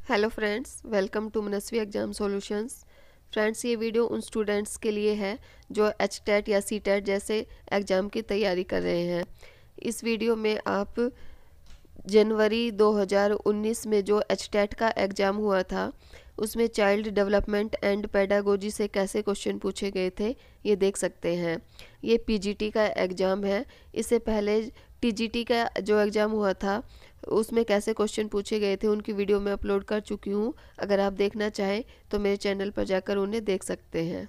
Hello friends, welcome to Manasvi exam solutions. Friends, ये video उन students के लिए है जो एचटेट या सीटेट जैसे एग्ज़ाम की तैयारी कर रहे हैं। इस वीडियो में आप जनवरी 2019 में जो एचटेट का एग्ज़ाम हुआ था उसमें चाइल्ड डेवलपमेंट एंड पेडागोजी से कैसे क्वेश्चन पूछे गए थे ये देख सकते हैं। ये पीजीटी का एग्ज़ाम है। इससे पहले टीजीटी का जो एग्ज़ाम हुआ था उसमें कैसे क्वेश्चन पूछे गए थे उनकी वीडियो मैं अपलोड कर चुकी हूँ। अगर आप देखना चाहें तो मेरे चैनल पर जाकर उन्हें देख सकते हैं।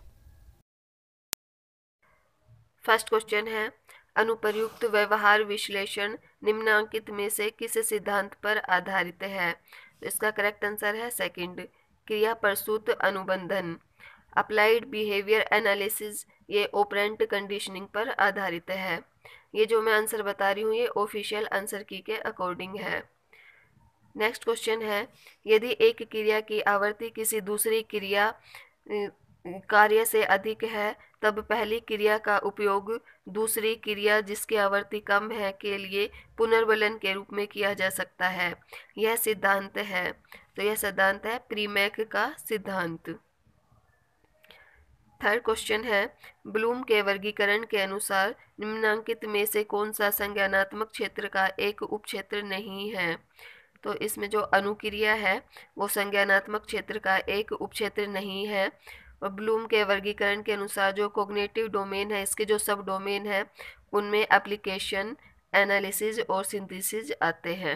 फर्स्ट क्वेश्चन है, अनुप्रयुक्त व्यवहार विश्लेषण निम्नांकित में से किस सिद्धांत पर आधारित है? तो इसका करेक्ट आंसर है सेकंड, क्रिया प्रसूत अनुबंधन। अप्लाइड बिहेवियर एनालिसिस ये ऑपरेंट कंडीशनिंग पर आधारित है। ये जो मैं आंसर बता रही हूँ ये ऑफिशियल आंसर की के अकॉर्डिंग है। नेक्स्ट क्वेश्चन है, यदि एक क्रिया की आवृत्ति किसी दूसरी क्रिया कार्य से अधिक है तब पहली क्रिया का उपयोग दूसरी क्रिया जिसकी आवृत्ति कम है के लिए पुनर्बलन के रूप में किया जा सकता है। यह सिद्धांत है, तो यह सिद्धांत है प्रीमैक का सिद्धांत। थर्ड क्वेश्चन है, ब्लूम के वर्गीकरण के अनुसार निम्नांकित में से कौन सा संज्ञानात्मक क्षेत्र का एक उपक्षेत्र नहीं है? तो इसमें जो अनुक्रिया है वो संज्ञानात्मक क्षेत्र का एक उपक्षेत्र नहीं है। और ब्लूम के वर्गीकरण के अनुसार जो कॉग्निटिव डोमेन है इसके जो सब डोमेन है उनमें एप्लीकेशन, एनालिसिस और सिंथेसिस आते हैं।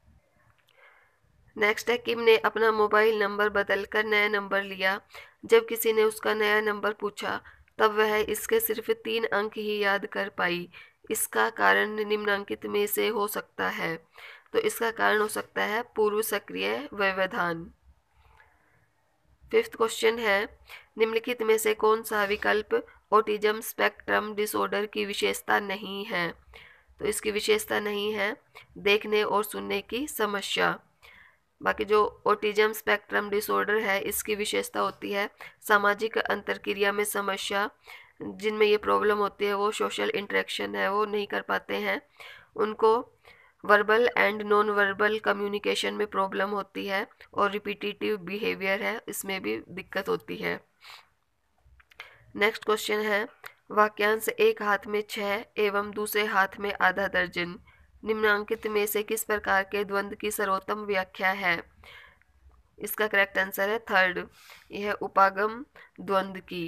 नेक्स्ट है, किम ने अपना मोबाइल नंबर बदलकर नया नंबर लिया। जब किसी ने उसका नया नंबर पूछा तब वह इसके सिर्फ 3 अंक ही याद कर पाई। इसका कारण निम्नांकित में से हो सकता है। तो इसका कारण हो सकता है पूर्व सक्रिय व्यवधान। फिफ्थ क्वेश्चन है, निम्नलिखित में से कौन सा विकल्प ऑटिज्म स्पेक्ट्रम डिसऑर्डर की विशेषता नहीं है? तो इसकी विशेषता नहीं है देखने और सुनने की समस्या। बाकी जो ऑटिज्म स्पेक्ट्रम डिसऑर्डर है इसकी विशेषता होती है सामाजिक अंतरक्रिया में समस्या। जिनमें ये प्रॉब्लम होती है वो सोशल इंटरेक्शन है वो नहीं कर पाते हैं, उनको verbal and non verbal communication में प्रॉब्लम होती है और रिपीटिटिव बिहेवियर है इसमें भी दिक्कत होती है। नेक्स्ट क्वेश्चन है, वाक्यांश एक हाथ में 6 एवं दूसरे हाथ में आधा दर्जन निम्नांकित में से किस प्रकार के द्वंद्व की सर्वोत्तम व्याख्या है? इसका करेक्ट आंसर है थर्ड, यह उपागम द्वंद्व की।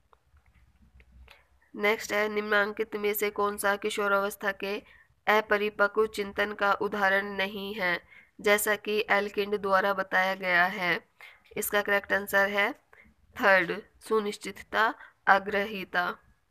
नेक्स्ट है, निम्नांकित में से कौन सा किशोरावस्था के अपरिपक्व चिंतन का उदाहरण नहीं है जैसा कि एल्किंड द्वारा बताया गया है? इसका करेक्ट आंसर है थर्ड, सुनिश्चितता, आग्रहीता।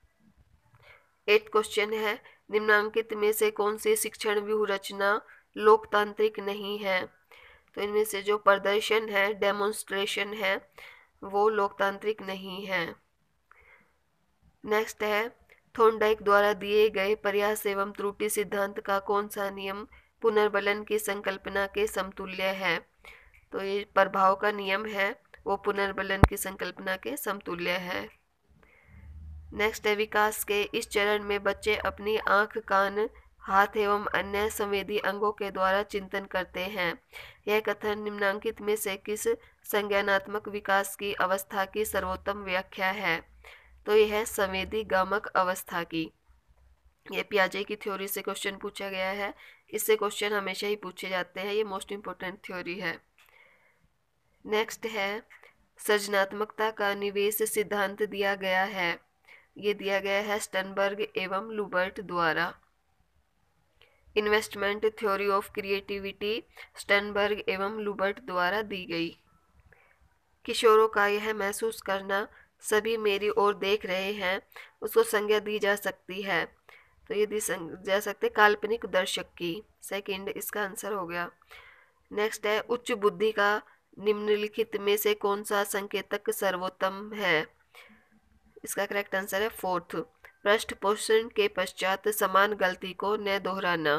8 क्वेश्चन है, निम्नांकित में से कौन सी शिक्षण व्यूहरचना लोकतांत्रिक नहीं है? तो इनमें से जो प्रदर्शन है, डेमोन्स्ट्रेशन है वो लोकतांत्रिक नहीं है। नेक्स्ट है, थॉर्नडाइक द्वारा दिए गए प्रयास एवं त्रुटि सिद्धांत का कौन सा नियम पुनर्बलन की संकल्पना के समतुल्य है? तो ये प्रभाव का नियम है वो पुनर्बलन की संकल्पना के समतुल्य है। नेक्स्ट है, विकास के इस चरण में बच्चे अपनी आँख, कान, हाथ एवं अन्य संवेदी अंगों के द्वारा चिंतन करते हैं। यह कथन निम्नांकित में से किस संज्ञानात्मक विकास की अवस्था की सर्वोत्तम व्याख्या है? तो यह है संवेदी गामक अवस्था की। ये पियाजे की थ्योरी से क्वेश्चन पूछा गया है। इससे क्वेश्चन हमेशा ही पूछे जाते हैं, ये मोस्ट इम्पोर्टेंट थ्योरी है। नेक्स्ट है, सृजनात्मकता का निवेश सिद्धांत दिया गया है। ये दिया गया है स्टनबर्ग एवं लुबर्ट द्वारा। Investment theory of creativity Sternberg एवं लुबर्ट द्वारा दी गई। किशोरों का यह महसूस करना सभी मेरी ओर देख रहे हैं उसको संज्ञा दी जा सकती है। तो ये दी जा सकते काल्पनिक दर्शक की। सेकंड इसका आंसर हो गया। नेक्स्ट है, उच्च बुद्धि का निम्नलिखित में से कौन सा संकेतक सर्वोत्तम है? इसका करेक्ट आंसर है फोर्थ, पृष्ठपोषण के पश्चात समान गलती को न दोहराना।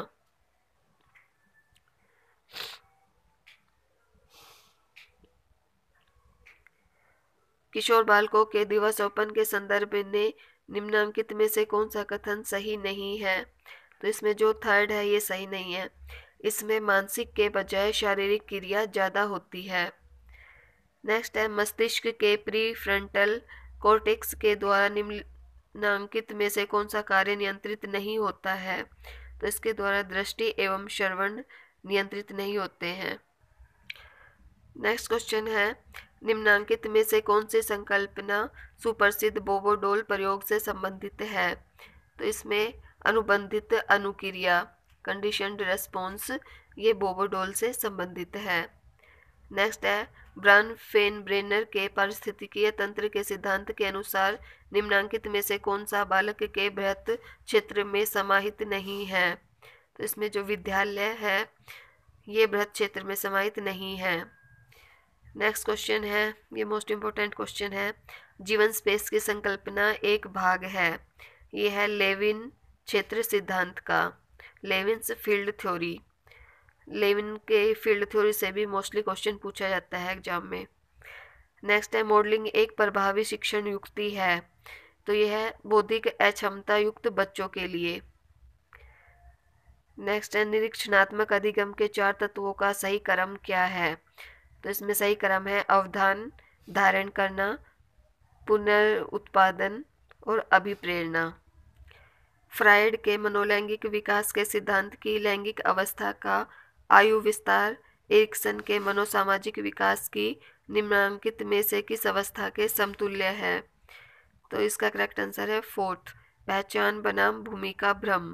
किशोर बालकों के दिवसोपन के संदर्भ में निम्नांकित में से कौन सा कथन सही नहीं है? तो इसमें जो थर्ड है ये सही नहीं है। इसमें मानसिक के बजाय शारीरिक क्रिया ज़्यादा होती है। नेक्स्ट है, मस्तिष्क के प्रीफ्रंटल कॉर्टेक्स के द्वारा निम्नलिखित में से कौन सा कार्य नियंत्रित नहीं होता है? तो इसके द्वारा दृष्टि एवं श्रवण नियंत्रित नहीं होते हैं। नेक्स्ट क्वेश्चन है, निम्नांकित में से कौन सी संकल्पना सुप्रसिद्ध बोबोडोल प्रयोग से संबंधित है? तो इसमें अनुबंधित अनुक्रिया कंडीशनड रेस्पॉन्स ये बोबोडोल से संबंधित है। नेक्स्ट है, ब्रानफेनब्रेनर के पारिस्थितिकीय तंत्र के सिद्धांत के अनुसार निम्नांकित में से कौन सा बालक के बृहत क्षेत्र में समाहित नहीं है? तो इसमें जो विद्यालय है ये बृहत क्षेत्र में समाहित नहीं है। नेक्स्ट क्वेश्चन है, ये मोस्ट इम्पोर्टेंट क्वेश्चन है, जीवन स्पेस की संकल्पना एक भाग है। ये है लेविन क्षेत्र सिद्धांत का, लेविन्स फील्ड थ्योरी। लेविन के फील्ड थ्योरी से भी मोस्टली क्वेश्चन पूछा जाता है एग्जाम में। नेक्स्ट है, मॉडलिंग एक प्रभावी शिक्षण युक्ति है। तो यह है बौद्धिक अक्षमता युक्त बच्चों के लिए। नेक्स्ट है, निरीक्षणात्मक अधिगम के 4 तत्वों का सही क्रम क्या है? तो इसमें सही क्रम है अवधान, धारण करना, पुनरुत्पादन और अभिप्रेरणा। फ्रायड के मनोलैंगिक विकास के सिद्धांत की लैंगिक अवस्था का आयु विस्तार एरिक्सन के मनोसामाजिक विकास की निम्नांकित में से किस अवस्था के समतुल्य है? तो इसका करेक्ट आंसर है 4th, पहचान बनाम भूमिका भ्रम।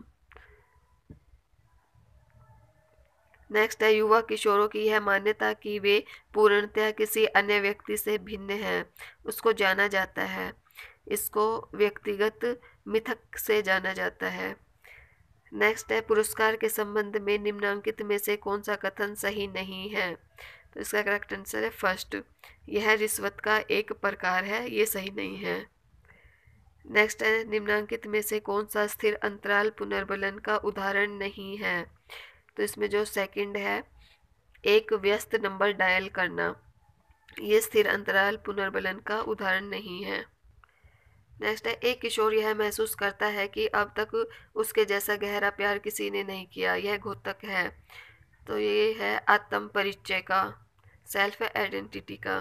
नेक्स्ट है, युवा किशोरों की यह मान्यता कि वे पूर्णतया किसी अन्य व्यक्ति से भिन्न हैं, उसको जाना जाता है। इसको व्यक्तिगत मिथक से जाना जाता है। नेक्स्ट है, पुरस्कार के संबंध में निम्नांकित में से कौन सा कथन सही नहीं है? तो इसका करेक्ट आंसर है 1st, यह रिश्वत का एक प्रकार है, ये सही नहीं है। नेक्स्ट है, निम्नांकित में से कौन सा स्थिर अंतराल पुनर्बलन का उदाहरण नहीं है? तो इसमें जो सेकंड है, एक व्यस्त नंबर डायल करना, ये स्थिर अंतराल पुनर्बलन का उदाहरण नहीं है। नेक्स्ट है, एक किशोर यह महसूस करता है कि अब तक उसके जैसा गहरा प्यार किसी ने नहीं किया, यह घोतक है। तो ये है आत्म परिचय का, सेल्फ आइडेंटिटी का।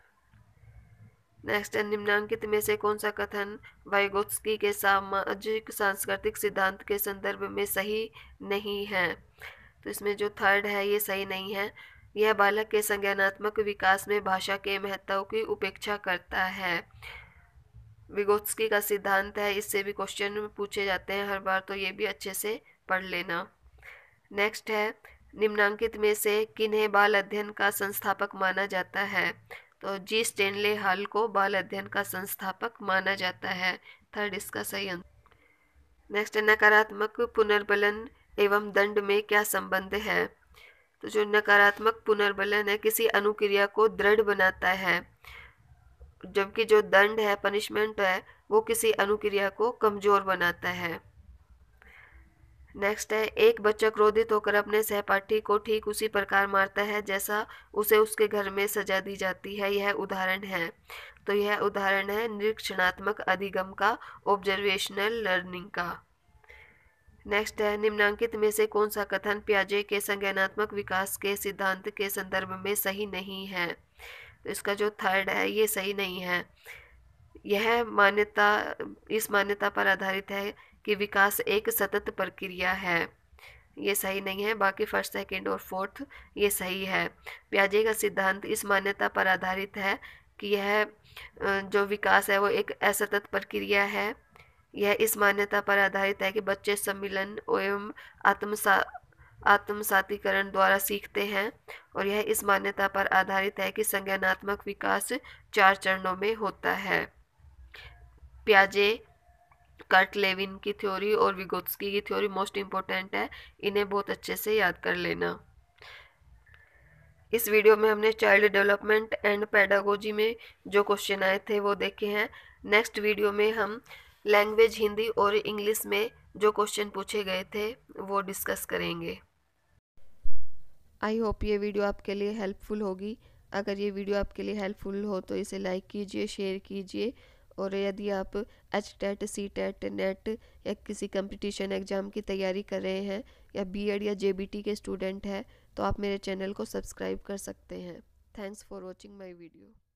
नेक्स्ट है, निम्नांकित में से कौन सा कथन वाइगोत्स्की के सामाजिक सांस्कृतिक सिद्धांत के संदर्भ में सही नहीं है? तो इसमें जो 3rd है ये सही नहीं है। यह बालक के संज्ञानात्मक विकास में भाषा के महत्व की उपेक्षा करता है। विगोत्स्की का सिद्धांत है, इससे भी क्वेश्चन पूछे जाते हैं हर बार, तो ये भी अच्छे से पढ़ लेना। नेक्स्ट है, निम्नांकित में से किन्हें बाल अध्ययन का संस्थापक माना जाता है? तो जी स्टेनले हॉल को बाल अध्ययन का संस्थापक माना जाता है। 3rd इसका सही आंसर। नेक्स्ट है, नकारात्मक पुनर्बलन एवं दंड में क्या संबंध है? तो जो नकारात्मक पुनर्बलन है किसी अनुक्रिया को दृढ़ बनाता है, जबकि जो दंड है, पनिशमेंट है, वो किसी अनुक्रिया को कमजोर बनाता है। नेक्स्ट है, एक बच्चा क्रोधित होकर अपने सहपाठी को ठीक उसी प्रकार मारता है जैसा उसे उसके घर में सजा दी जाती है, यह उदाहरण है। तो यह उदाहरण है निरीक्षणात्मक अधिगम का, ऑब्जर्वेशनल लर्निंग का। नेक्स्ट है, निम्नांकित में से कौन सा कथन पियाजे के संज्ञानात्मक विकास के सिद्धांत के संदर्भ में सही नहीं है? तो इसका जो 3rd है ये सही नहीं है। यह मान्यता इस मान्यता पर आधारित है कि विकास एक सतत प्रक्रिया है, ये सही नहीं है। बाकी 1st, 2nd और 4th ये सही है। पियाजे का सिद्धांत इस मान्यता पर आधारित है कि यह जो विकास है वो एक असतत प्रक्रिया है। यह इस मान्यता पर आधारित है कि बच्चे सम्मिलन एवं आत्मसातीकरण द्वारा सीखते हैं, और यह इस मान्यता पर आधारित है कि संज्ञानात्मक विकास 4 चरणों में होता है। पियाजे, कर्ट लेविन की थ्योरी और विगोत्स्की की थ्योरी मोस्ट इम्पोर्टेंट है, इन्हें बहुत अच्छे से याद कर लेना। इस वीडियो में हमने चाइल्ड डेवलपमेंट एंड पेडागोजी में जो क्वेश्चन आए थे वो देखे हैं। नेक्स्ट वीडियो में हम लैंग्वेज हिंदी और इंग्लिश में जो क्वेश्चन पूछे गए थे वो डिस्कस करेंगे। आई होप ये वीडियो आपके लिए हेल्पफुल होगी। अगर ये वीडियो आपके लिए हेल्पफुल हो तो इसे लाइक कीजिए, शेयर कीजिए, और यदि आप HTET, CTET, नेट या किसी कंपटीशन एग्ज़ाम की तैयारी कर रहे हैं या बीएड या जेबीटी के स्टूडेंट हैं तो आप मेरे चैनल को सब्सक्राइब कर सकते हैं। Thanks for watching my video.